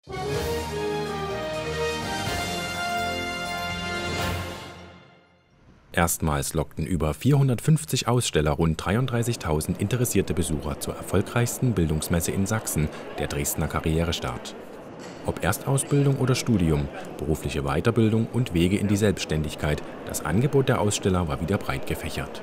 Erstmals lockten über 450 Aussteller rund 33.000 interessierte Besucher zur erfolgreichsten Bildungsmesse in Sachsen, der Dresdner Karrierestart. Ob Erstausbildung oder Studium, berufliche Weiterbildung und Wege in die Selbstständigkeit, das Angebot der Aussteller war wieder breit gefächert.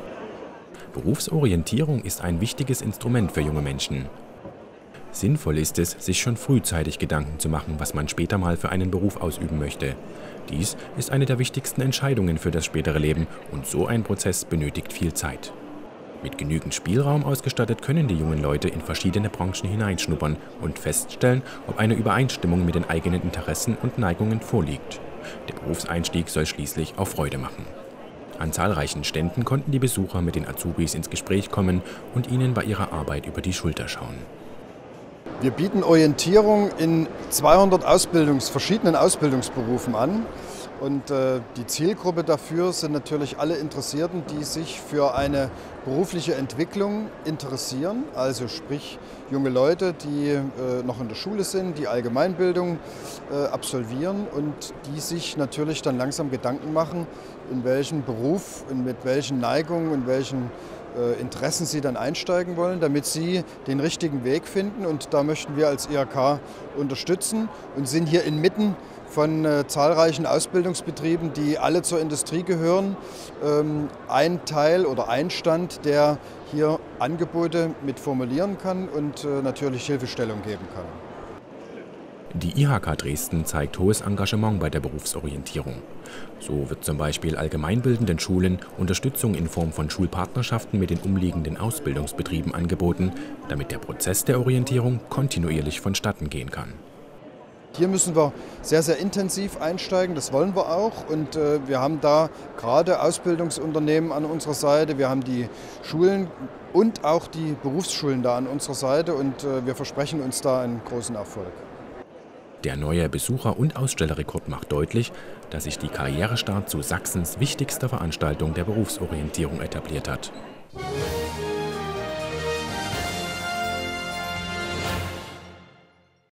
Berufsorientierung ist ein wichtiges Instrument für junge Menschen. Sinnvoll ist es, sich schon frühzeitig Gedanken zu machen, was man später mal für einen Beruf ausüben möchte. Dies ist eine der wichtigsten Entscheidungen für das spätere Leben und so ein Prozess benötigt viel Zeit. Mit genügend Spielraum ausgestattet können die jungen Leute in verschiedene Branchen hineinschnuppern und feststellen, ob eine Übereinstimmung mit den eigenen Interessen und Neigungen vorliegt. Der Berufseinstieg soll schließlich auch Freude machen. An zahlreichen Ständen konnten die Besucher mit den Azubis ins Gespräch kommen und ihnen bei ihrer Arbeit über die Schulter schauen. Wir bieten Orientierung in 200 verschiedenen Ausbildungsberufen an. Und die Zielgruppe dafür sind natürlich alle Interessierten, die sich für eine berufliche Entwicklung interessieren. Also sprich junge Leute, die noch in der Schule sind, die Allgemeinbildung absolvieren und die sich natürlich dann langsam Gedanken machen, in welchen Beruf, mit welchen Neigungen, in welchen Interessen sie dann einsteigen wollen, damit sie den richtigen Weg finden. Und da möchten wir als IHK unterstützen und sind hier inmitten von zahlreichen Ausbildungsbetrieben, die alle zur Industrie gehören. Ein Teil oder ein Stand, der hier Angebote mit formulieren kann und natürlich Hilfestellung geben kann. Die IHK Dresden zeigt hohes Engagement bei der Berufsorientierung. So wird zum Beispiel allgemeinbildenden Schulen Unterstützung in Form von Schulpartnerschaften mit den umliegenden Ausbildungsbetrieben angeboten, damit der Prozess der Orientierung kontinuierlich vonstatten gehen kann. Hier müssen wir sehr, sehr intensiv einsteigen, das wollen wir auch. Und wir haben da gerade Ausbildungsunternehmen an unserer Seite, wir haben die Schulen und auch die Berufsschulen da an unserer Seite und wir versprechen uns da einen großen Erfolg. Der neue Besucher- und Ausstellerrekord macht deutlich, dass sich die Karrierestart zu Sachsens wichtigster Veranstaltung der Berufsorientierung etabliert hat.